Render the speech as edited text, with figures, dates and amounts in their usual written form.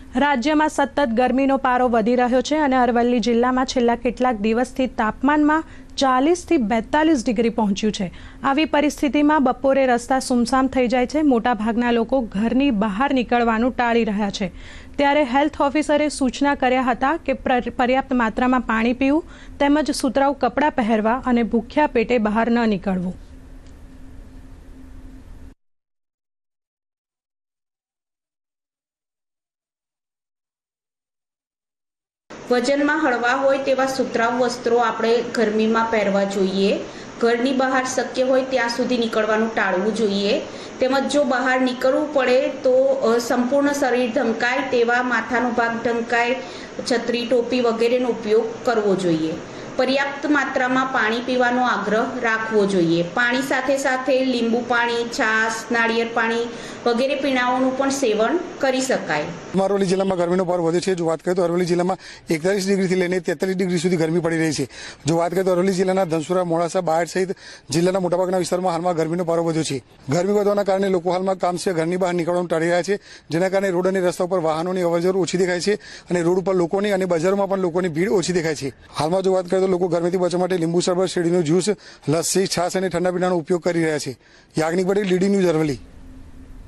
રાજ્યમાં સતત ગરમીનો પારો વધી રહ્યો છે અને અરવલ્લી જિલ્લામાં છેલ્લા કેટલાક દિવસથી તાપમાનમાં 40 થી 42 ડિગ્રી પહોંચ્યું છે। આવી પરિસ્થિતિમાં બપોરે રસ્તા સુમસામ થઈ જાય છે। મોટાભાગના લોકો ઘરની બહાર નીકળવાનું ટાળી રહ્યા છે। ત્યારે હેલ્થ ઓફિસરે સૂચના કર્યા હતા કે પર્યાપ્ત માત્રામાં પાણી પીવું તેમજ સુતરાઉ કપડાં પહેરવા અને ભૂખ્યા પેટે બહાર ન નીકળવું। વજનમાં હળવા હોય તેવા સુતરાઉ વસ્ત્રો આપણે ગરમીમાં પહેરવા જોઈએ। ઘરની બહાર શક્ય હોય ત્યાં સુધી નીકળવાનું ટાળવું જોઈએ। તેમજ જો બહાર નીકળવું પડે તો સંપૂર્ણ શરીર ઢંકાય તેવા માથાનો ભાગ ઢંકાય, છત્રી, ટોપી વગેરેનો ઉપયોગ કરવો જોઈએ। પર્યાપ્ત માત્રામાં પાણી પીવાનો આગ્રહ રાખવો જોઈએ। પાણી સાથે સાથે લીંબુ પાણી, છાશ, નાળિયેર પાણી વગેરે પીણાઓનું પણ સેવન કરી શકાય। અરવલ્લી જિલ્લામાં ગરમીનો પારો વધ્યો છે। જો વાત કરીએ તો અરવલ્લી જિલ્લામાં 41 ડિગ્રીથી લઈને 43 ડિગ્રી સુધી ગરમી પડી રહી છે। જો વાત કરીએ તો અરવલ્લી જિલ્લાના ધનસુરા, મોડાસા, બાયડ સહિત જિલ્લાના મોટાભાગના વિસ્તારમાં હાલમાં ગરમીનો પારો વધ્યો છે। ગરમી વધવાના કારણે લોકો હાલમાં કામ છે ઘરની બહાર નીકળવાનું ટાળી રહ્યા છે, જેના કારણે રોડ અને રસ્તા ઉપર વાહનોની અવરજવર ઓછી દેખાય છે અને રોડ ઉપર લોકોની અને બજારોમાં પણ લોકોની ભીડ ઓછી દેખાય છે। હાલમાં જો વાત કરીએ તો લોકો ગરમીથી બચવા માટે લીંબુ શરબત, શેરડીનો જ્યુસ, લસ્સી, છાશ અને ઠંડા પીણાનો ઉપયોગ કરી રહ્યા છે। Yagnik Patel, DD news, Aravalli.